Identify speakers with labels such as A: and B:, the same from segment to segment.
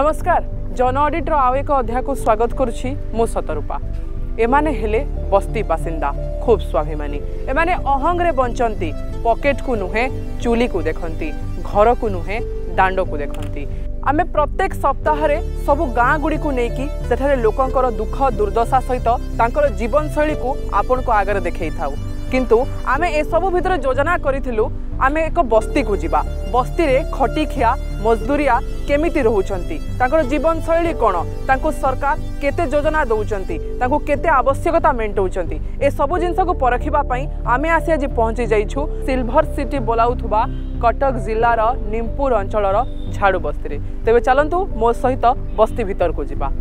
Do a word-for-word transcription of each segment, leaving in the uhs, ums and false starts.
A: नमस्कार जन ऑडिटर आउ एक अध्याय को स्वागत करुछि मु सतरूपा। एमाने हेले बस्ती बासिंदा खूब स्वाभिमानी एमाने अहंग रे बंचंती पॉकेट को नुहे चूली को देखंती घर को नुहे दांडो को देखंती। आमे प्रत्येक सप्ताह रे सबु गाँ गुड़ी को नेकी सेठारे लोकंकर दुख दुर्दशा सहित तांकर जीवन शैली को आपन को आगे देखै थाउ किंतु आमे ए सबु भितर योजना करिथिलु आमे एक बस्ती को जिबा बस्ती रे खटी खिया मजदूरिया केमिति रहउचंती तांकर जीवन शैली कोन तांको सरकार केते योजना दउचंती तांको केते आवश्यकता मेंटउचंती ए सबु जिंस को परखिबा पई आमे आसी आज पहुंची जाइछु सिल्वर सिटी बोलाउथुबा कटक जिल्लार निमपुर अंचलर झाड़ू बस्ती रे। तेबे चलंतु मो सहित बस्ती भीतर को जिबा।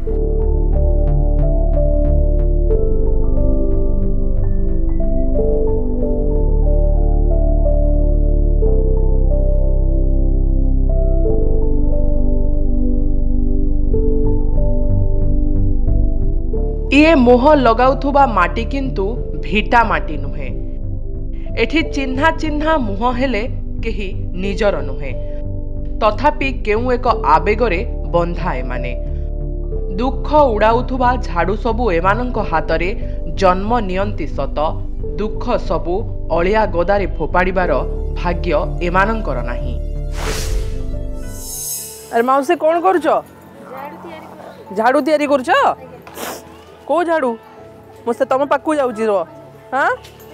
A: ये मोह लगाउथुबा माटी किंतु भिटा माटी नुहे एठी चिन्हा चिन्हा मुह हेले केही निजर नुहे तथापि केउ एक आवेगरे बंधा एमाने दुख उड़ाउथुबा झाड़ू सबु एमानंक हातरे जन्म नियंती सत दुख सबु अलिया गदारे फोपाड़ीबार भाग्य एमानंकर नाही। अरे माउसी कोन करूछो? झाड़ू तयारी करूछो? को झाड़ू मुझे तुम पाक जाऊँ रो हाँ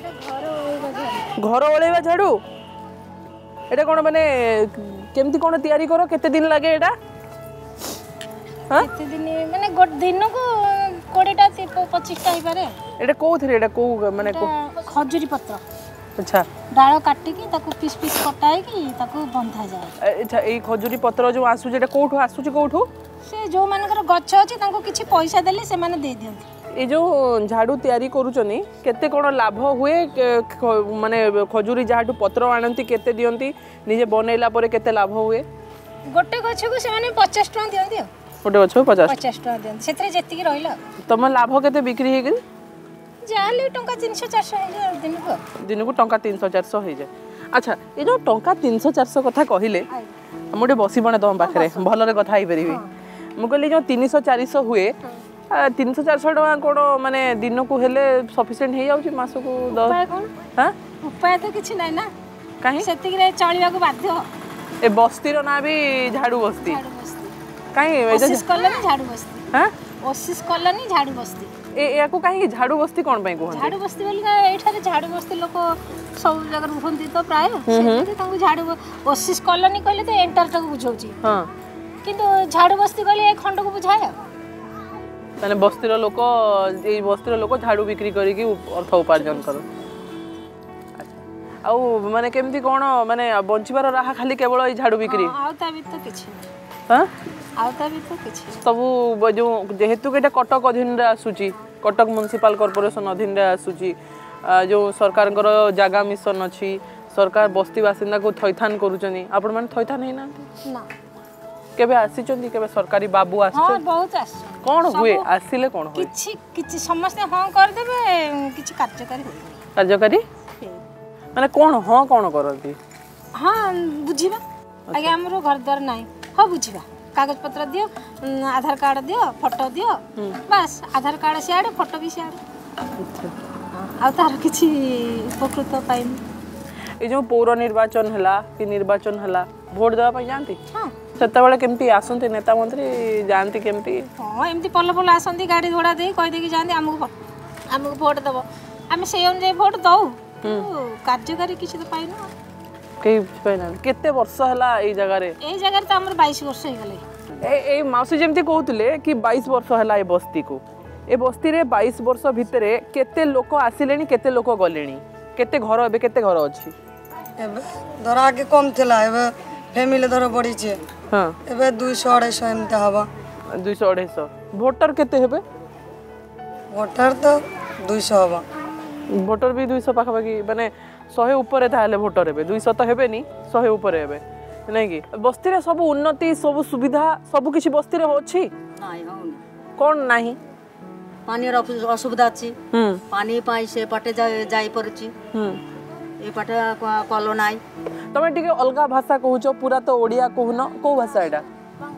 A: घर ओलैवा झाड़ू एटा कौन माने केमती कौन तैयारी करो केते दिन लगे एटा हाँ
B: केते दिन माने गोट दिन को कोड़ीटा पच्चीस टा ही पारे
A: एटा को थरे एटा को माने को
B: खजूरी पत्र
A: अच्छा
B: डाळ काटी की ताको पीस पीस कटाई की ताको बंधा जाए।
A: अच्छा ए खजूरी पत्र जो आसु जेटा कोठो आसु जे कोठो
B: से जो मानकर गछ अछि तांको किछि पैसा देले से माने दे दियंती।
A: ए जो झाड़ू तयारी करूचनी केते कोन लाभ हुए माने खजूरी झाड़ू पत्र आनंती केते दियंती निजे बनैला परे केते लाभ हुए?
B: गोटे गछ को से माने पचास टका दियंती
A: गोटे गछ पचास
B: पचास टका दियंती सेतरे जेति की रहिला
A: तम लाभ केते बिक्री हे गेल
B: जाले टंका तीन सौ चार सौ हे दिन को दिन
A: को टंका तीन सौ चार सौ हे जाय। अच्छा ए जो टंका तीन सौ चार सौ कथा कहिले मोटे बसी बने तम पाखरे भलरे कथा आइ परिबी मु कहली जो तीन सौ चार सौ हुए तीन सौ चार सौ टका कोन माने दिन को हेले सफिशिएंट हे जाउची मास को
B: उपाय कोन हां उपाय तो किछि नै ना काहे सेति रे चलिबा को बाध्य
A: ए बस्ती रो ना भी झाड़ू बस्ती
B: झाड़ू बस्ती
A: काहे
B: ओसिस कॉलोनी झाड़ू बस्ती हां ओसिस कॉलोनी झाड़ू बस्ती
A: ए याको काहे झाड़ू बस्ती कोन पई कहन
B: झाड़ू बस्ती बोली ना एठारे झाड़ू बस्ती लोक सब जगह रुहंती तो प्राय सेति तांको झाड़ू ओसिस कॉलोनी कहले तो एंटर तक बुझौची हां किंतु झाड़ू बस्ती कहले एक खंड को बुझाय
A: माने बस्ती रो लोक ए बस्ती रो लोक झाड़ू बिक्री करी की अर्थ उपार्जन करो। अच्छा आउ माने केमती कोन माने बंचिबार राहा खाली केवल ए झाड़ू बिक्री
B: आउ ता भी तो किछि
A: हां
B: आउ ता भी तो किछि
A: सबु जो जेहेतु केटा कटक अधीन रे आसुची कटक म्युनिसिपल कॉर्पोरेशन अधीन रे आसुची जो सरकार जगह मिशन अच्छी सरकार बस्ती बासिंदा को थैथान करूचनी आपण माने थैथान हे ना
B: ना
A: केबे आसीचंदी केबे सरकारी बाबू आसी
B: हां बहुत आस
A: कोन हुए आसीले कोन हुए
B: किछि किछि समस्त हां कर देबे किछि कार्यकारी होई
A: कार्यकारी माने कोन हां कोन करती
B: हां बुझिबा आगे हमरो घर द्वार नाही हां बुझिबा कागज पत्र दियो आधार कार्ड दियो फोटो दियो बस आधार कार्ड सियाडे फोटो भी सियाडे आ तार किछि उपकृत पाइन
A: ए जो पौर निर्वाचन हला कि निर्वाचन हला वोट देबा पई जानती हां सेता बेले केमती आसंती नेता मंत्री जानती केमती
B: हां एमती पल्ल पल्ल आसंती गाड़ी घोड़ा दे कहि दे कि जानती हमको हमको वोट देबो हम से अनुसार वोट दऊ कार्यकारी किछि तो पाइना
A: के पाइना केते वर्ष हला ए जगह रे
B: ए जगह रे त हमर बाईस वर्ष हे गले
A: ए ए माउसी जेमती कहउतले कि बाईस वर्ष हला ए बस्ती को ए बस्ती रे बाईस वर्ष भितरे केते लोक आसिलेनी केते लोक गलेनी केते घर एबे केते घर अछि
C: एबे धर आगे कम थिला एबे फैमिली धर बड़ी छे हां एबे दो सौ दो सौ एमते हबा
A: दो सौ दो सौ वोटर केते हेबे
C: वोटर तो दो सौ हबा
A: वोटर भी दो सौ पाखा पाखी माने सौ ऊपर ताले वोटर हेबे दो सौ तो हेबे नी सौ ऊपर हेबे नै कि बस्ती रे सब उन्नति सब सुविधा सब किछि बस्ती रे होछि
D: नाही होनी
A: कोन नाही
D: पानी रो असुविधा अछि हम पानी पाई से पटे जाय जाय परछि हम ए पटे कलो नाही
A: तमे टिके अलगा भाषा कहूछ पूरा तो ओडिया कहून को भाषा एटा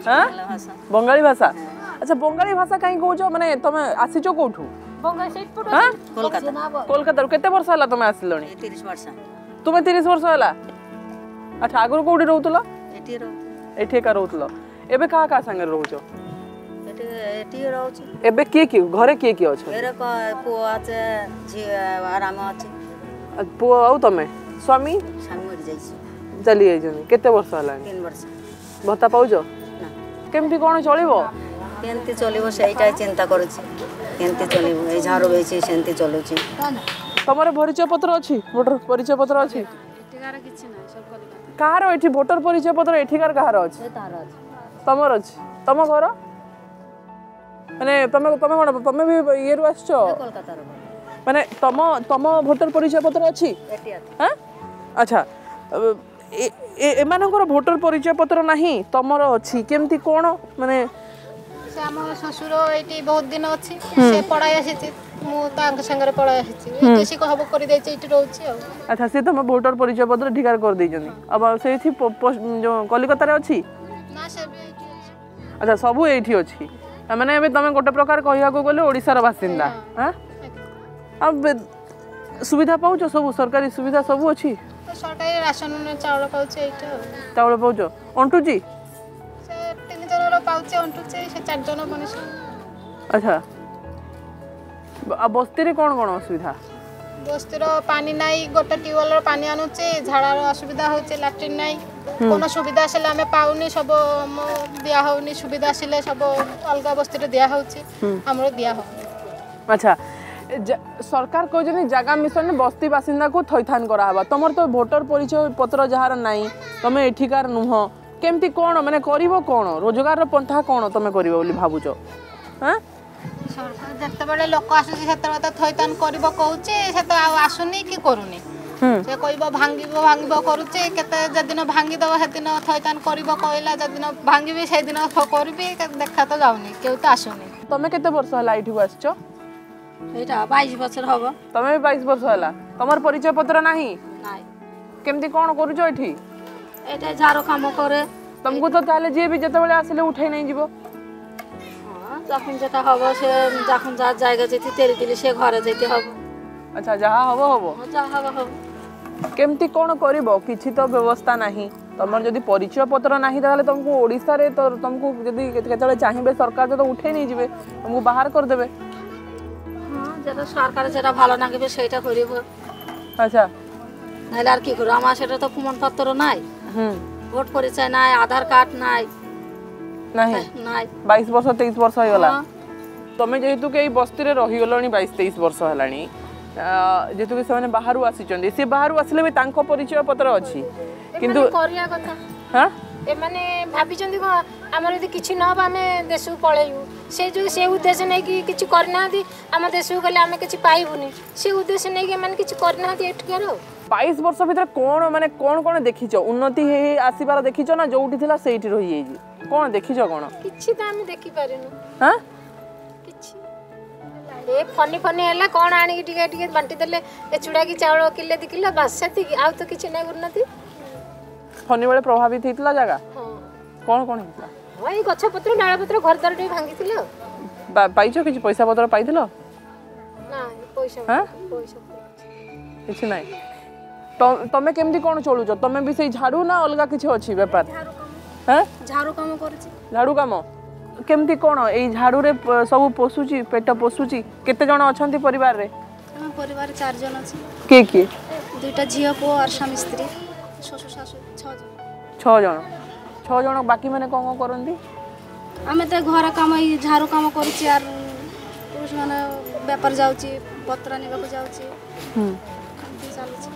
A: हाँ
D: बांग्ला भाषा
A: बंगाली भाषा अच्छा बंगाली भाषा कहीं कहूछ माने तुम आसीच कोठू हाँ
D: कोलकाता
A: कोलकाता केते वर्ष होला तुम आसिलणी
D: ए तीस वर्ष
A: तुम तीस वर्ष होला अच्छा आगु कोठी रहउतलो
D: एटी रहू
A: एठी का रहउतलो एबे का का संगे रहउछो
D: एटी एटी रहू
A: एबे के के घरे के के अछि
D: एरे को पुओ আছে ঝি आराम আছে
A: पुओ आउ तमे स्वामी
D: स्वामी मरि जाइछ
A: चली आइजनी केते वर्ष होला
D: तीन वर्ष
A: भत्ता पाउजो
D: ना
A: केमती कोन चलिबो
D: केमती चलिबो सेटा चिंता करूछि केमती चलिबो ए झारो बेछि सेमती चलुछि
A: तमर परिचय पत्र अछि वोटर परिचय पत्र अछि
B: एଠିକାର କିଛି ନାହିଁ ସବୁ କଲିକତା
A: कार एठी वोटर परिचय पत्र एठिकार कहार अछि
D: तार अछि
A: तमर अछि तम घर माने तमे तमे कोन तमे भी ये रु आछो
D: कोलकाता रो
A: माने तम तम वोटर परिचय पत्र अछि
D: एटी
A: हां अच्छा ए एमानकर वोटर परिचय पत्र नाही तमर अछि केमती कोन माने
E: से आम शशुर ये बहुत दिन अच्छी से पढ़ाई आसी मुझे संगे पढ़ाई आसी सी कहब कर रोचे
A: अच्छा से तुम वोटर परिचय पत्र ठिकार कर देइजनी अब से थी जो कलिकता रे अछि
E: ना से भी एठी अछि
A: अच्छा सब एठी अछि माने एबे तमे गोटे प्रकार कहिया को गले ओडिसा रो बासिंदा हां अब सुविधा पाउछो सब सरकारी सुविधा सब अछि
E: तो सरकारी राशन ने चावल पाउछे एठी
A: चावल पाउछो अंटू जी
E: से तीन जन रो पाउछे अंटू से चार जन मनुष्य
A: अच्छा आ बस्ती रे कोन कोन असुविधा
E: बस्तीर पानी नाई गोटे ट्यूबवेल रो पानी आनुचे झाड़ार असुविधा होचे लैट्रिन नाई कोनो सुविधा आसले आमे पाउनी सब दिया होनी सुविधा आसले सब अलगा बस्ती रे दिया होची हमरो दिया हो
A: अच्छा सरकार कहजनी जगह मिशन में बस्ती बासिंदा को थैथान करा हबा तमर तो वोटर परिचय पत्र जहार नाही तमे एठिकार नुह केमती कोन माने करिवो कोन रोजगार रो पंथा कोन तमे करिवो बोली भाबुचो हां
E: सरकार जते बडे लोक आसुची सेते तो थैतान करबो कहूची से तो आसुनी कि करूनी से कहबो भांगिबो भांगिबो करूची केते जदिन भांगी दबो सेदिन थैतान करबो कहला जदिन भांगिबी से दिन करबी देखा तो जाउनी केउ तो आसुनी
A: तमे केते वर्ष हला इठु आछो
B: एटा बाईस बछर हबो
A: तमे बाईस वर्ष हला तमर परिचय पत्र नाही
B: नाही
A: केमती कोन करूचो एठी
B: एटा झारो काम करे
A: तुमको तो ताले जे भी जते बेले आसले उठाई नहीं जीवो
B: যখন যেটা হবো সে যখন যার জায়গা যেতে তেরি দিলে সে ঘরে যেতে হবে
A: अच्छा जहा हबो हबो
B: যা হবে হবে
A: केमती कोन करिवो किछि तो व्यवस्था नाही तमर जदी परिचय पत्र नाही ताले तुमको ओडिसा रे तो तुमको जदी केतले चाहिबे सरकार तो उठे नहीं जिवे तुमको बाहर कर देबे
B: হ্যাঁ যেটা সরকার যেটা ভালো লাগবে সেটা করিব
A: अच्छा
B: নাইলে আর কি করব আমার সেটা তো প্রমাণপত্র নাই
A: হুম
B: ভোট পরিচয় নাই আধার কার্ড নাই
A: नाही
B: নাই
A: बाईस वर्ष तेईस वर्ष होइगला तमे जेहेतु के बस्ती रे रही गलणी बाईस तेईस वर्ष हलाणी जेहेतु के से बाहर आसी से बाहर आसले भी तांको परिचय पत्र अछि किंतु
E: करिया कथा
A: हां
E: ए माने भाबी चंदी को हमर यदि किछि न हो आमे देश को पळेयु से जो से उद्देश्य नै कि किछि करना दी हम देश को गले आमे किछि पाइबुनी से उद्देश्य नै कि माने किछि करना दी एठ करो
A: बाईस वर्ष भीतर कोन माने कोन कोन देखिचो उन्नति हे आसीबार देखिचो ना जोउठी थिला सेठी रही जेजी कोन देखिचो कोन
E: किछि त आमे देखि पारेनु
A: हां
E: किछि ए फनी फनी हला कोन आनी टिके टिके बांटी देले ए चुड़ा की चावल किले दी किलो बस सेति आ तो किछि नै उन्नति
A: फनी बेले प्रभावित हितला जगह
E: हां
A: कोन कोन हितला
E: हां ई गछ पत्र डाळ पत्र घर द्वार टे भांगी थिलो
A: पाइचो किछि पैसा पत्र पाइदिलो
E: ना पैसा
A: हां
E: पैसा
A: किछि नै तो तमे केमदी कोन चलुचो तमे भी सेई झाड़ू ना अलगा किछि अछि व्यापार हां
B: झाड़ू काम करछि
A: झाड़ू काम केमती कोन एई झाड़ू रे सब पोसुची पेट पोसुची केते जण अछंती परिवार रे
B: हम परिवार चार जन अछि
A: के के
B: दुईटा झियो पो और स्वामी स्त्री ससुर सासु छ जन
A: छ जण छ जण बाकी माने कोन कोन करंती
B: आमे त घर काम ई झाड़ू काम करछि यार पुरुष माने व्यापार जाउची पत्र नेबा को जाउची
A: हम
B: चालुची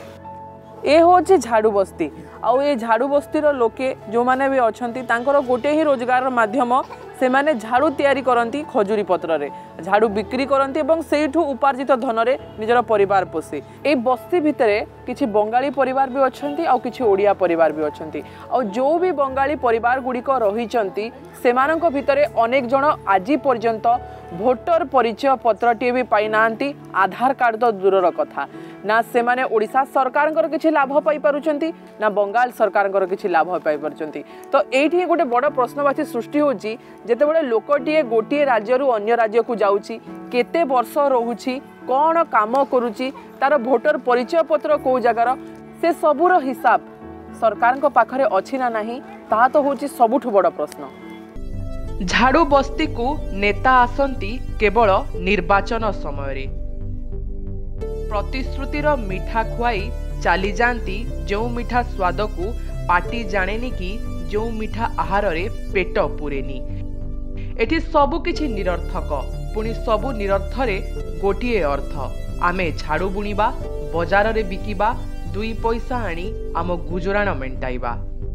A: ए होची झाड़ू बस्ती आउ ए झाड़ू बस्ती रो लोके जो माने भी अछंती तांकर गोटे ही रोजगार माध्यम से माने झाड़ू तैयारी करंती खजुरी पत्र रे झाड़ू बिक्री करंती एवं सेठु उपार्जित धन रे निजर परिवार पोषे ए बस्ती भितरे किछि बंगाली परिवार भी अछंती आउ किछि ओडिया परिवार भी अछंती आउ जो भी बंगाली परिवार गुडी को रहिचंती सेमानक भितरे अनेक जण आजि पर्यंत भोटर परिचय पत्रटी भी पाई नांती आधार कार्ड तो दूरर कथा ना से माने ओडिशा सरकार किछि लाभ पाई पारुचंती ना बंगाल सरकार किछि लाभ पाई पारुचंती। तो एठी गोटे बड़ प्रश्नवाची सृष्टि होची जेतेबेले लोकटीए गोटे राज्यरू अन्य राज्य को जाउची केते वर्ष रहुची कौन काम करुची तार भोटर परिचय पत्र को जगार से सबूर हिसाब सरकार को पाखरे अछि ना नहीं ता तो होची सबुठु बड़ प्रश्न। झाड़ू बस्ती को नेता आसंती केवल निर्वाचन समय रे प्रतिश्रुतिर मिठा खुआई चली जाती जो मिठा स्वाद को पाटी जानेनी कि जो मिठा आहार रे पेट पुरेनी। एठी सबु किछि निरर्थक पुणी सबु निरर्थरे गोटिए अर्थ आमे झाड़ू बुणीबा बजार रे बिकिबा दुई पैसा आनी आम गुजराण मेंटाइबा।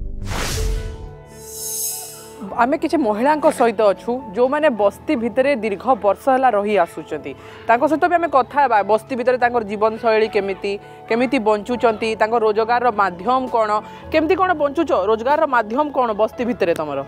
A: आमे किछि महिला सहित अच्छु जो माने बस्ती भितरे दीर्घ वर्ष है रही आसुचंती तांको सहित भी आमे कथा हेबा बस्ती भितरे तांकर जीवन शैली केमिति केमिति बंचुचंती तांकर रोजगार रो माध्यम कोन केमिति कोन बंचुच रोजगार रो माध्यम कोन बस्ती भितरे तमरो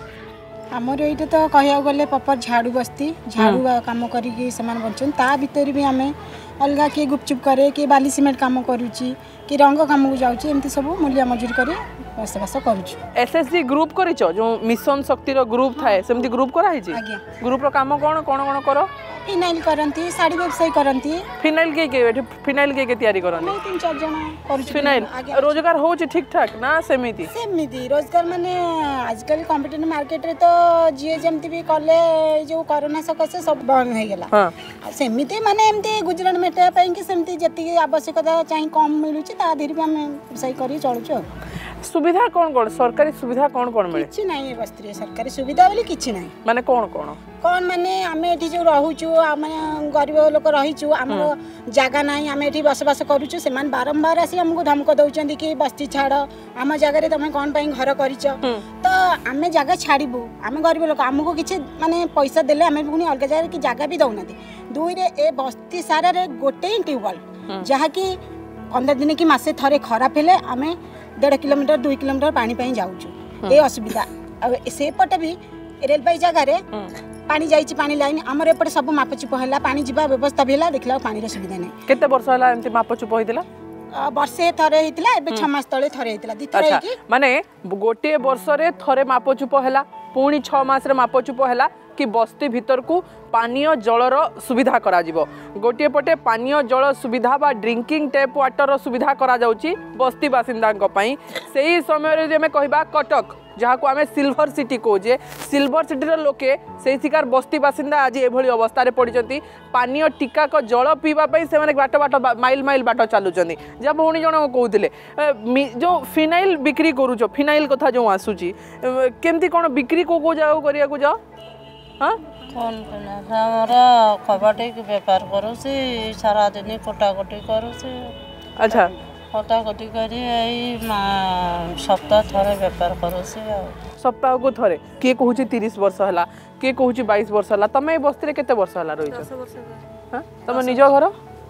F: आमर ये तो कह गले प्रपर झाड़ू बस्ती झाड़ू काम करी बंचन ता भीतर भी आम अलग किए गुपचुप करे किए बाली सिमेंट काम करुच्ची कि रंग काम को जाऊँगी एमती सब मूल्य मजूरी कर बसबास करुचु।
A: एसएसजी ग्रुप करिचो जो मिशन शक्ति रो ग्रुप थाए सेमती ग्रुप करा हिची ग्रुप रो काम कोन कोन कोन करो
F: फिनाइल करंती साड़ी व्यवसाय करंती
A: फिनाइल के के फिनाइल के के तयारी करंती
F: तीन चार जन करुचु।
A: फिनाइल रोजगार होची ठीक ठाक ना सेमिति
F: सेमिति रोजगार माने आजकल कंप्यूटर मार्केट रे तो जे जेमती भी कले जो कोरोना सकाशे सब बंद हो गेला हां सेमिति माने एमती गुजरात मेटा पई कि सेमती जति आवश्यकता चाहि कम मिलुची ता धीरे भी हम व्यवसाय करी चलुचो।
A: सुविधा कौन कौन सरकारी सुविधा कौन कौन मिले
F: किछि नाही बस्ती सरकारी सुविधा बोली किछि नाही
A: माने कौन कौन
F: कौन माने आमे एठी जो रहूचु आमे गरीब लोक रहीचु हमरो जागा नाही आमे एठी बसबास करूचु सेमान बारंबार आसी हमको धमक दउचंदी कि बस्ती छाड़ आम जगह रे तमे कोन पई घर करिच तो आमे जागा छाड़ीबू आमे गरीब लोक हमको किछि माने पैसा देले आमे पुनी अलग जगह की जागा भी दउनाती दुई रे ए बस्ती सारा रे गोटे ट्यूबवेल जहा कि पंद्रह दिन की मासे थरे खराब हेले आमे डेढ़ किलोमीटर दुई किलोमीटर पानी पाई जाऊँ ये असुविधा से पटे भी रेलवे जगह रे पानी जाइछि पानी लाइन हमर एपटे सब मापचुप हैला पानी जीवा व्यवस्था भी हैला देखला पानी रे सुविधा नै
A: केते वर्ष हैला एमति मापचुप होइतिला
F: वर्षे थरे हेतिला एबे छह मास तळे थरे हेतिला दी थरे कि
A: माने गोटे वर्ष रे थरे मापचुप हैला पुणी छह मास रे मापचुप हैला कि बस्ती भीतर को पानीय जलर सुविधा करा जिवो गोटे पटे पानीय जल सुविधा बा ड्रिंकिंग टैप वाटर सुविधा करा जाउची बस्ती बासिंदा पई सेही समय रे जे में कहबा कटक जहाँ को आमे सिल्वर सिटी कहे सिल्वर सिटी लोके से शिकार बस्ती बासिंदा आज एभली अवस्था पड़ती पानीय टीका को जल पीवाई से बाट बाट माइल माइल बाट चलुँच जहाँ भौणी जन कहते जो फिनाइल बिक्री करुच फिनाइल कथा जो आसूची केमती कौन बिक्री को को जगह करिया जाओ हाँ
G: कौन हमारा कबाटी बेपार करूँ सारा दिन कटाकटी करूँ
A: अच्छा
G: कटाकटी करी सप्ताह थरे बेपार करूँ
A: सप्ताह को थरे किए कहूँ तीस वर्ष है किए कहूँ बाईस वर्ष है तुम बस्ती केते वर्ष है रही तुम निज घर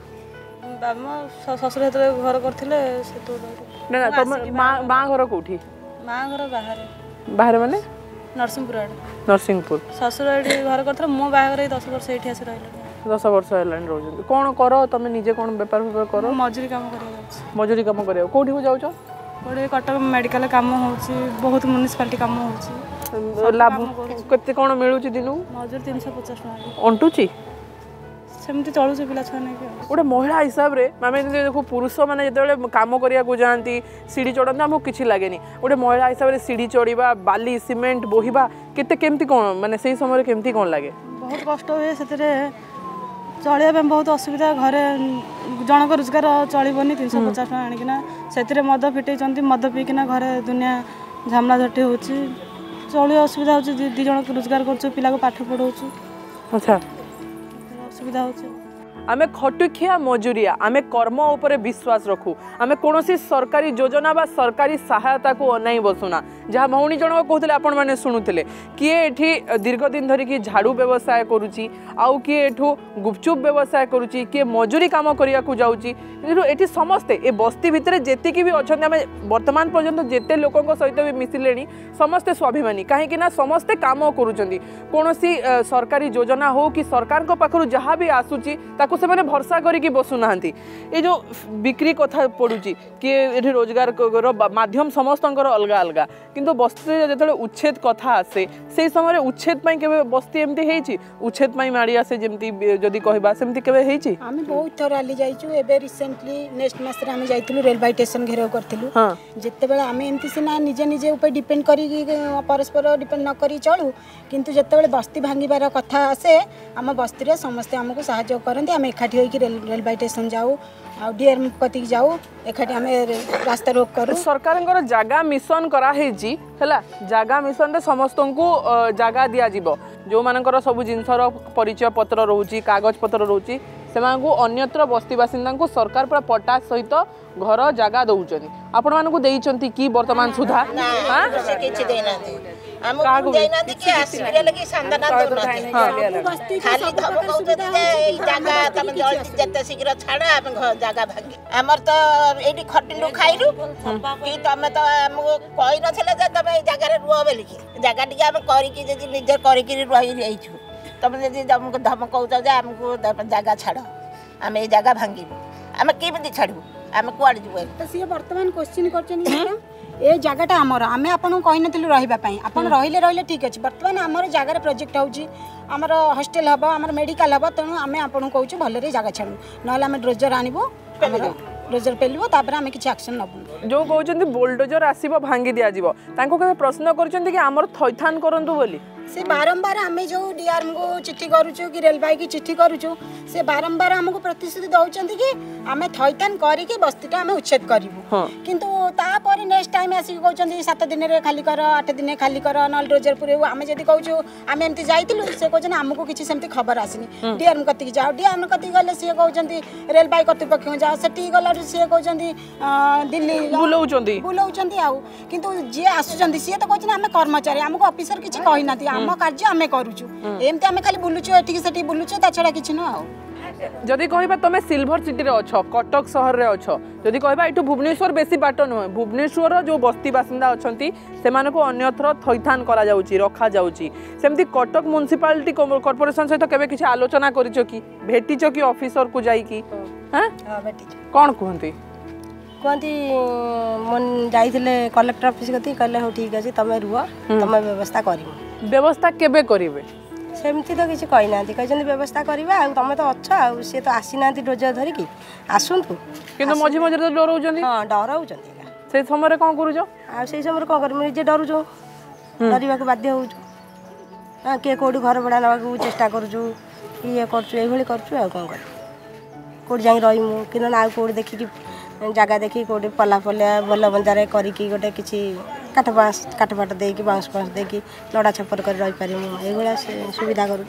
C: शशुर घर करथिले
A: ना तुम माँ घर कौटी
C: माँ घर बाहर
A: बाहर माने
C: नरसिंहपुर आड़े
A: नरसिंहपुर
C: शशुर एठी घर करथिले मो बाहर दस वर्ष एठी आसी रहले
A: दस वर्ष है रोज कौन कर तुम निजे कौन बेपार बेपार कर
C: मजूरी काम कर
A: मजूरी काम कर कौटी को जाऊँ
C: गोटे कटक मेडिकल काम होची बहुत म्युनिसिपालिटी काम होची
A: लाभ केते कौन मिलू दिन
C: मजूरी तीन सौ पचास टका
A: अंटुची
C: सेमती चलुचे पिला छुआ नहीं
A: गोटे महिला हिसाब से आम देखो पुरुष मैंने जो कम करने जाती सीढ़ी चढ़ते आमको किसी लगे गोटे महिला हिसाब से सीढ़ी चढ़ा बाली सीमेंट बोहिबा केते केमती कौन माने से समय केमती कौन लगे
C: बहुत कष्ट हुए से चलिया बहुत असुविधा घरे जनक रोजगार चलनी तीन सौ पचास टका आणिकिना से मद फिटे मद पीकिना घरे दुनिया झामला झटी हो चलिए असुविधा हो दी जन रोजगार कर पिला को पाठ पढ़ाऊँ
A: अच्छा
C: असुविधा हो
A: आमे खटुखिया मजूरिया आमे कर्म उपरे विश्वास रखू आमे कोनोसी सरकारी योजना बा सरकारी सहायता को अनाई बसुना जहाँ भौणी जन कहते आपण मैंने शुणुले किए एठी दीर्घ दिन धरिकी झाड़ू व्यवसाय करुची आउ किए एठू गुपचुप व्यवसाय करुची किए मजूरी काम करिया को जाउची एठी समस्ते ए बस्ती भितर जेतिकी भी अछन्ते आमे वर्तमान पर्यंत जेते लोकंक सहित भी मिसिलेनी समस्ते स्वाभिमानी कहीं ना समस्ते काम करुचंदी कोनोसी सरकारी योजना हो कि सरकार को पाखरु जहाँ भी आसुची ताकू से माने भरसा करिकी बसु नाहंती ए जो बिक्री कथा पडुची कि एठी रोजगार रो माध्यम समस्तंकर अलगा अलगा किंतु बस्ती जेतले उच्छेद कथा आसे से समय उच्छेद पई केबे बस्ती एमती हेची उच्छेद पई माडी आसे जेमती जदी कहबा सेमती केबे हेची
F: आमी बहुत थोर आली जाइचु एबे रिसेंटली नेक्स्ट मास रे आमी जाइतलु रेलवे स्टेशन घेराव करथिलु
A: हां
F: जेते बेले आमी एमती सिना निजे निजे ऊपर डिपेंड करी परस्पर डिपेंड न करी चलू किंतु जेते बेले बस्ती भांगीबार कथा आसे आम बस्ती रे समस्त हमको सहायता करंती आम एकाठी होई कि रेलवे स्टेशन जाऊ आ डीआर कति जाऊ एकाठी आम रास्ता रोक करू
A: सरकार जागा मिशन करा हेजी हला जागा मिशन रे समस्त को जागा दिया जीवो जो मानकर सब जिनसर परिचय पत्र रहउची कागज पत्र रहउची सेमानकु अन्यत्र बस्ती बासिंदा को सरकार पूरा पट्टा सहित घर जागा दउचनी आपण मानकु देइचंती की वर्तमान सुधा हां
H: से किछि देनांती हमकु देनांती कि आसिरे लगी संदना दोनांती खाली धम कहउते जे ई जागा तम जल्दी जते शीघ्र छाड़ा हम जागा भागी हमर तो एडी खटिलु खाइलु कि तमे तो हमकु कहि नथिले जे तमे ई जागा रे रुह बेली जागा टिके हम करि कि जे निजे करि कि रहि रहिछु तमे जे हमकु धम कहउत जे हमकु जागा छाड़ हम ई जागा भांगी हम केमिति छाड़ू आम कुआड़ जीव
F: तो सी बर्तमान क्वेश्चन कर ए जगटा आमर आम आपन कही नथिलु रहिबा पई आपन रहिले रहिले ठीक अछि बर्तमान हमर जगार प्रोजेक्ट होउची हमर हॉस्टल हबो हमर मेडिकल हबो तनु आम आपन कहउछु भलरे जगा छाडू नहले हम ड्रोजर आनिबो हमर ड्रोजर पेलिबो तापर हम किछि एक्शन नबु
A: जो कहउछन्ती बुलडोजर आसीबो भांगी दिया जीवो तांको केबे प्रश्न करछन्ती कि हमर थैथान करंतु बोली
F: से बारंबार आम जो डीआर को चिट्ठी करूँ कि रेलवे की चिट्ठी करूँ से बारंबार आमको प्रतिश्रुति दौरान कि आम थैथान करके बस्तीटा आम उच्छेद करूँ किंतु तापर नेक्स्ट टाइम आसिक कहते सात दिन में खाली कर आठ दिन खाली कर ना ड्रोजर पूरे आम जब कहूँ आम एमती जाइलु से कहते आमको किसी सेमती खबर आसनी डीआर कति जाओ डीआर कति गले सी कहते रेलवे कर्तृपक्ष जाओ से गला सी कहते दिल्ली
A: बुलाऊँ
F: बुलाऊँ आउ किंतु जी आसुँच सी तो कहते आम कर्मचारी आमको ऑफिसर किसी कही आम कार्य आमे करूछु एमते आमे खाली बुलुछु एठी सेठी बुलुछु ता छडा किछि न आउ
A: जदि कहबा तमे सिल्वर सिटी रे अछो कटक शहर रे अछो जदि कहबा एठु भुवनेश्वर बेसी बाट न भुवनेश्वर जो बस्ती बासिंदा अछंती सेमान को अन्यत्र थैथान करा जाउची रखा जाउची सेमती कटक म्युनिसिपालिटी कॉर्पोरेशन सहित केबे किछि आलोचना करिचो की भेटिचो की ऑफिसर को जाई की हां
F: हां भेटिचो
A: कोन कहंती
I: कहती मन जाइथिले कलेक्टर ऑफिस गति कहले हो ठीक अछि तमे रुआ तमे व्यवस्था करिवो
A: व्यवस्था केबे करिवे
I: सेमती तो किसी कही ना कही व्यवस्था करवा तुम तो अच्छ आ सी तो आसी ना डोजर धरिकी आसतु
A: कि मझे मझे तो डर
I: हाँ डराऊँ
A: से समय कौन करुच
I: आ से समय कौन कर निजे डरुचु डरवा बाध्य हो हाँ किए कौटी घर भड़ा नाक चेष्टा करुचु ये कर कौन कर कौटी जा रही कि ना कौटी देखिकी जगह देखिए कौटी पला पलिया बल बंजार करी गोटे किसी काठ बाँस काठ फाट देकी बाँस बाँस देकी लड़ा छपर कर रही पारि ये सुविधा करूँ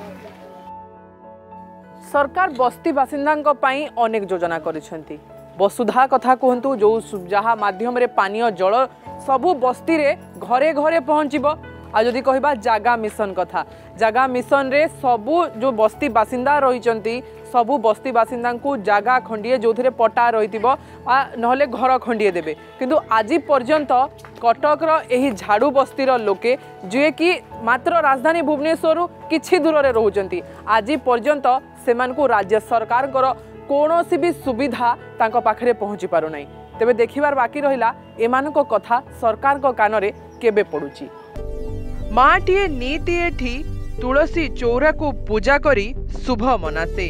A: सरकार बस्ती बासिंदा पई अनेक योजना करिसेंती वसुधा कथा कहतु जो जहाँ माध्यम रे पानीय जल सबु बस्ती रे घरे घरे पहुँचब आ जदि कहबा जागा मिशन कथा जागा मिशन रे सबु जो बस्ती बासिंदा रहिचंती सबु बस्ती बासिंदा को जागा खंडिए जो थे पट्टा रही नहले घर खंडिए देबे किंतु आज पर्यंत कटकर यही झाड़ू बस्तीर लोके जे कि मात्र राजधानी भुवनेश्वर किछि दूर रे रहउचंती आज पर्यंत सेमान को राज्य सरकार कौनसी भी सुविधा तांको पाखरे पहुँची पारु नहीं तेबे देखिबार बाकी रहिला एमानको कथा सरकार को कान रे केबे पडुची माटीए नीतिए ठी तुलसी चौरा को पूजा करी शुभ मनासे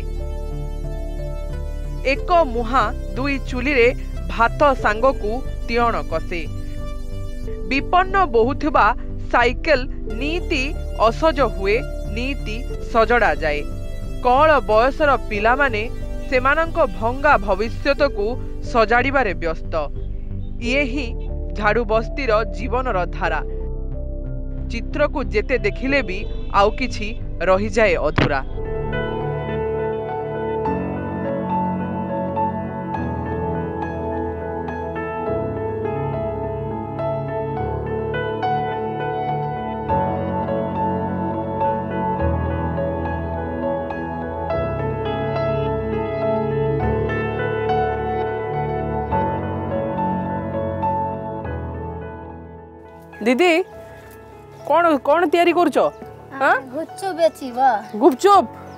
A: एक मुहा दुई चुली रे भात सांग को तियण कसे विपन्न बहुथबा साइकेल नीति असज हुए नीति सजड़ा जाए कल बयसर पिला माने सेमानंक भंगा भविष्यत को सजाड़िबारे व्यस्त ये ही झाड़ू बस्तीर जीवनर धारा चित्र को जेते देखिले भी आउ किछि रही जाए अधूरा। दीदी कौन कौन तैयारी करछो? हां
B: गुपचुप बेचिबो।
A: गुपचुप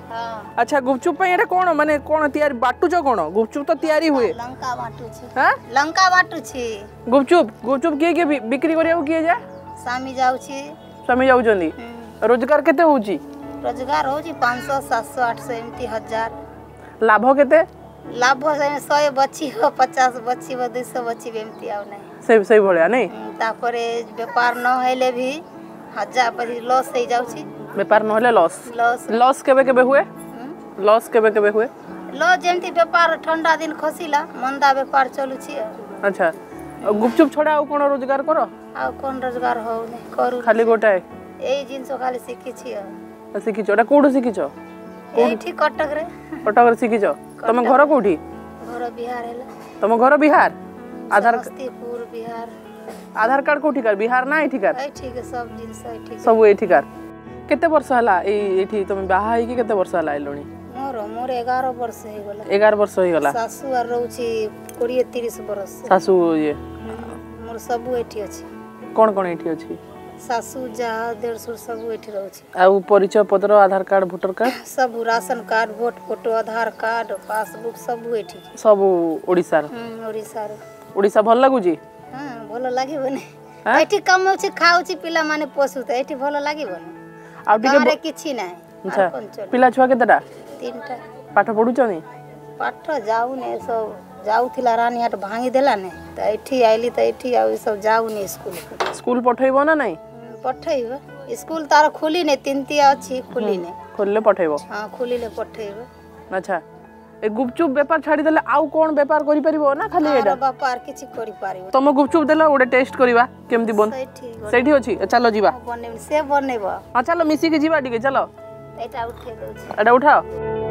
A: अच्छा गुपचुप पे एटा कोन माने कोन तयारी बाटुच कोन गुपचुप तो तयारी हुए
E: लंका बाटू छी
A: हां
E: लंका बाटू छी
A: गुपचुप गुपचुप के के बिक्री करिया किए जा
E: स्वामी जाउ छी
A: स्वामी जाउ जंदी रोजगार केते होची
E: रोजगार होची पाँच सौ सात सौ आठ सौ एमती हजार
A: लाभ केते
E: लाभ सौ बची हो पचास बची हो दो सौ बची एमती आउ नै
A: सही सही भलिया नै
E: तापरे व्यापार न हेले भी हजार परी लॉस हो जाउ छी
A: व्यापार न हेले लॉस
E: लॉस
A: लॉस केबे केबे हुए लॉस केबे केबे हुए
E: लॉस जेमती व्यापार ठंडा दिन खसिला मंदा व्यापार चलु छी
A: अच्छा गुपचुप छोड़ा आ कोन रोजगार करो
E: आ कोन रोजगार हो नै करू
A: खाली गोटाए
E: एई जिंस खाली सिखि छी
A: सिखि छोड़ा कोडू सिखि छ
E: एठी कटक रे
A: कटक रे सिखि छ तमे घर कोठी
E: घर बिहार हेला
A: तमे घर बिहार आधार
E: समस्तीपुर बिहार
A: आधार कार्ड कोठी कर बिहार ना एठी कर
E: एठी के सब जिंस एठी
A: सब एठी कर केते वर्ष हला ए एठी तमे बाहा है कि केते वर्ष हला आइलोनी
E: मोर मोर ग्यारह वर्ष हे गला
A: ग्यारह वर्ष हो गला
E: सासू आर रहउची बीस तीस वर्ष
A: सासू ये
E: मोर सब एठी अछि
A: कोन कोन एठी अछि
E: सासू जा देढ़सुर सब एठी रहउची
A: आ परिचय पत्र आधार कार्ड वोटर कार्ड
E: सब ration card vote photo Aadhaar card passbook सब एठी
A: सब ओडिसा रो
E: हम ओडिसा रो
A: ओडिसा भल लागु जी
E: हां भल लागिबने एठी कमाउची खाउची पिला माने पोसु त एठी भल लागिबने
A: आ
E: गारे किछि नै
A: अच्छा पिला छुआ केतटा
E: तीनटा
A: पाठ पढु छनी
E: पाठ जाउ ने सब जाउथिला रानी हाट भांगी देला ने त एठी आइली त एठी आ सब जाउ ने स्कूल
A: स्कूल पठैबो ना नै
E: पठैबो स्कूल तार खुली ने तीनतिया अछि खुली ने
A: खोलले पठैबो
E: हां खुलीले पठैबो
A: अच्छा ए गुपचुप व्यापार छाड़ी देले आउ कोन व्यापार करि परिबो ना खाली एडा
E: व्यापार किछि करि पारिबो
A: तम गुपचुप देला ओडे टेस्ट करिवा केमति बन सेठी अछि चलो जीवा
E: बने से बनेबो
A: हां चलो मिसी के जीवा डिके चलो
E: एटा उठे दउ
A: एटा उठाओ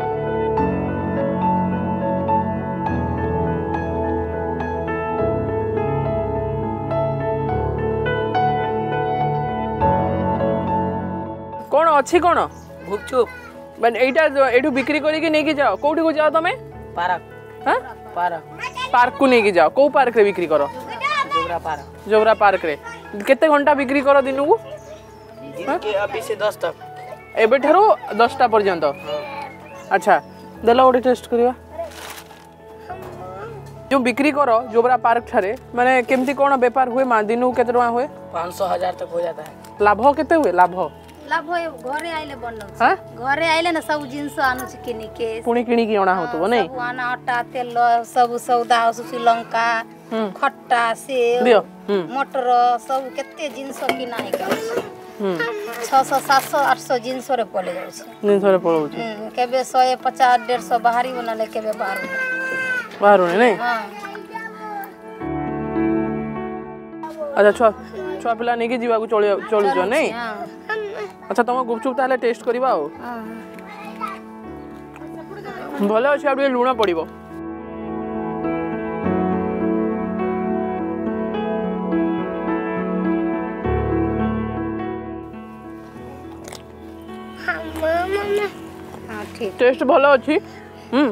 A: कोन अछि कोन
J: गुपचुप
A: माने एटा एठू बिक्री करी के नेकी जाओ कोठी को जाओ तमे
J: पार्क
A: हां
J: पार्क
A: पार्क को नेकी जाओ को पार्क रे बिक्री करो
J: जोबरा पार्क
A: जोबरा पार्क रे केते घंटा बिक्री करो दिनु को
J: के अभी से दस तक
A: एबे ठरो दस टा पर्यंत अच्छा देला ओडी टेस्ट करिवा जो बिक्री करो जोबरा पार्क ठरे माने केमती कोन व्यापार हुए मा दिनु केते टका हुए
J: पाँच सौ हजार तक हो जाता है
A: लाभ केते हुए लाभ
E: लाभ घरे आइले बनौ हां घरे आइले ना सब जिंस आनु छी किनी के
A: पुणी किनी की ओना होतो नै
E: सब आना आटा तेल सब सौदा श्रीलंका खट्टा सेव मटर सब केते जिंस किना है के छह सौ सात सौ आठ सौ जिंस रे पले जाउ छी
A: जिंस रे पळौ छी
E: केबे सौ पचास डेढ़ सौ बाहरी बनाले केबे बाहर
A: बाहर नै
E: हां
A: अच्छा छुआ छुआ पिला नै के जीवा को चली चली जो नै अच्छा तुम गुपचुप ताले टेस्ट करिवा हो भले अछि आबे लूना पड़िबो
E: हां ठीक
A: टेस्ट भलो अछि हम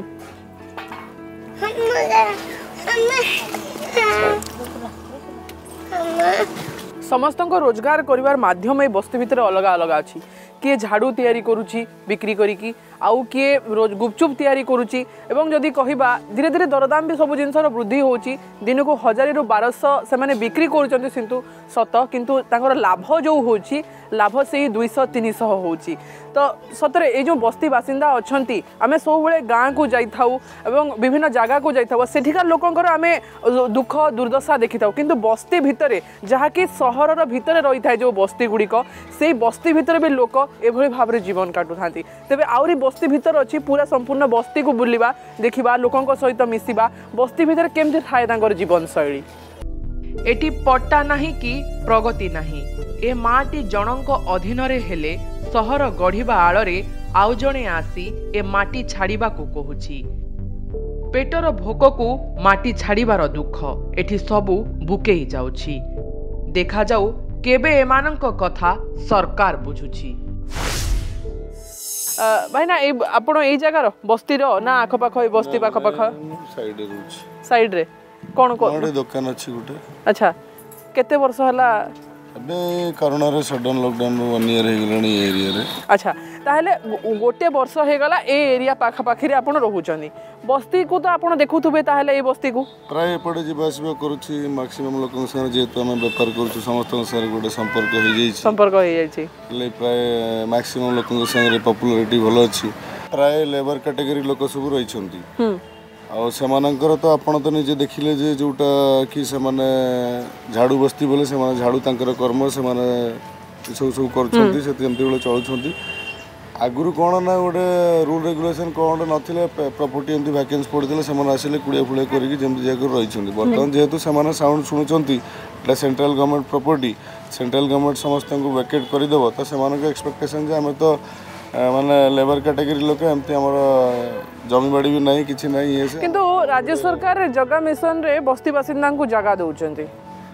A: समस्त रोजगार करिवार माध्यम ए बस्ती भितर अलग अलग अछि किए झाड़ू तैयारी करूची बिक्री करिकी आउ किए रोज गुपचुप तैयारी करूची एवं जदि कहिबा धीरे धीरे दरदाम भी सब जिनसर वृद्धि होची दिन को हजार रु बारह सौ से माने बिक्री करूचंती किंतु सत किंतु तांकर लाभ जो होची लाभ से दुई सौ तीन सौ होची तो सतरे ए जो बस्ती बासिंदा अछंती आमे सब बेले गाँ को जाई थाउ एवं विभिन्न जगह को जाई थाउ सेठिकार लोकंकर आमे दुख दुर्दशा देखि थाउ किंतु बस्ती भितरे जहा कि सहरर भितरे रही थाए जो बस्ती गुड़िक से बस्ती भितरे भी लोक एभली भाव जीवन काटु थांती तेबे आउरी बस्ती भितर अछि पूरा संपूर्ण बस्ती को बुलिबा देखिबा लोकंक सहित मिसिबा बस्ती भितर केमति थाए तांकर जीवन शैली एटी पट्टा नाही कि प्रगति नाही ए माटी जनक अधीन रे हेले सहर गढ़िबा आଳରେ आउ जणे आसी ए माटी छाड़िबा को कहूची पेटर भोक को माटी छाड़िबार दुख एठी सबु बुकेई जाउची देखा जाऊ केबे एमानक कथा सरकार बुझुची भाई ना आपण एई जगार बस्ती रो ना आख पाख बस्ती पाख पाख
K: साइड रे रुची
A: साइड रे कोन को
K: मोर दुकान अछि गुटे
A: अच्छा केते वर्ष हला
K: ଏବେ କରୋନାରେ ସଡନ୍ ଲକଡାଉନ୍ वन ईयर ହେଇଗଲାଣି ଏ ଏରିଆରେ।
A: अच्छा ताहले गोटे वर्ष ହେଇଗଲା ए एरिया पाखा पाखी आपण रहुचनी बस्ती को तो आपण देखुथुबे ताहले ए बस्ती को
K: प्राय एपटे जीवा आसबा करूछि मैक्सिमम लोकन संगे जेहेतु आम व्यापार करूछु समस्त संगे गोटे संपर्क हो जाइछि
A: संपर्क हो जाइछि
K: ले प्राय मैक्सिमम लोकन संगे पॉपुलैरिटी भलो अछि प्राय लेबर कैटेगरी लोक सब रहिछंती आ सेमानंकर तो आपण तो निजे देखिले जे जोटा कि सेमाने झाड़ू बस्ती बोले सेमाने झाड़ू तांकर कर्म सेमाने सब सब करछंती से जेमति बोले चलुछंती आगुरु कोण ना गोटे रूल रेगुलेशन कौन नथिले प्रॉपर्टी एमती वैकेंसी पड़ते से आसिले कुड़िया फुड़िया करके जमी जगह रही बर्तमान जेहेतु से साउंड शुणुंट central government property central government समस्त को वैकेट करदेव तो से एक्सपेक्टेशन आम तो माने लेबर कैटेगरी लोक एमती आमर जमी बाड़ी भी नहीं किसी नहीं ये
A: किंतु राज्य सरकार जगह मिशन रे बस्ती बासिंदा को जगह दउचंती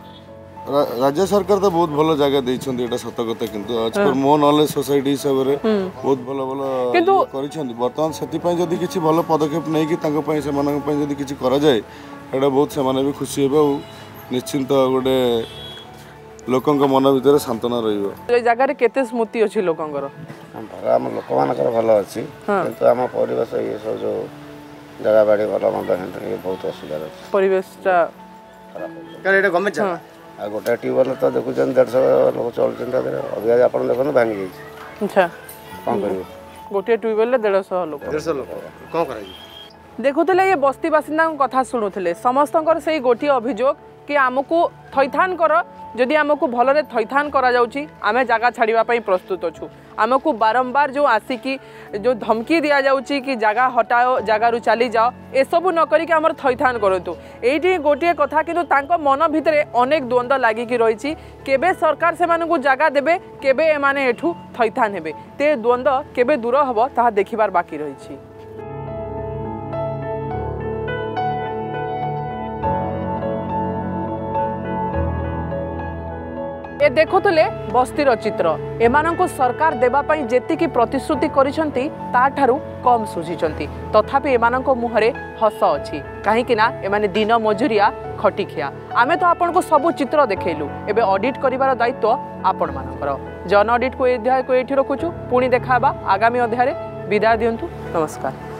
K: राज्य सरकार तो बहुत भल जगह देइछंती एटा सत कथा किंतु आज पर मो नॉलेज सोसाइटी हिसाब रे बहुत भल भल किंतु करिछंती वर्तमान सेति पय जदी किछि भल पदक्षेप नै कि तांको पय से मानक पय जदी किछि करा जाय एटा बहुत से माने भी खुशी हेबे निश्चिंत गोटे लोकंक मन भीतर सांत्वना रहिबो
A: ए जगह रे केते स्मृति अछि लोकंकर
L: हम लोक मानकर भल अछि किंतु हम परिवेश ये सब जो जगह बाड़ी भल मंद हे बहुत असुविधा अछि परिवेशटा
M: खराब एटा गवर्नमेंट जगह
L: आ गोटे ट्यूबवेल तो देखुन डेढ़ लोग चलते अभी आप देखो भांगी जाइए
A: अच्छा
L: कौन कर
A: गोटे ट्यूबवेल डेढ़ लोग
M: डेढ़ लोग कौन कर
A: देखुले ये बस्ती बासिंदा कथा शुणुले समस्त से गोटे अभियोग कि आमको थैथान कर जदि आमको भलरे थैथान करा जाउची आमे जगह छाड़िबा पई प्रस्तुत अछु आमको बारंबार जो आसिकी जो धमकी दिया जाउची कि जगह हटाओ जगारु चली जाओ ए सब न करी कि हमर थैथान करतु एठी गोटे कथा किंतु तांको मन भितरे अनेक द्वंद्व लागि कि रहिची केबे सरकार से मानकु जगह देबे केबे ए माने एठु थैथान हेबे ते द्वंद्व केबे दूर हबो ताहा देखिबार बाकी रहिची। ए देखुले बस्तीर चित्र एमानंको सरकार देवाई जेतिकी प्रतिश्रुति करिसंती ताठारु कम सुझिचंती तथापि एमानंको मुहरे हस अछि काहेकि ना एमाने दिन मजुरिया खटिखिया आमे तो आपनको सब चित्र देखैलु एबे ऑडिट करिवार दायित्व आपण मानकर जन ऑडिट को अध्याय को एठी रखुछु पुणी देखाबा आगामी अध्याय रे विदाय दियंतु नमस्कार।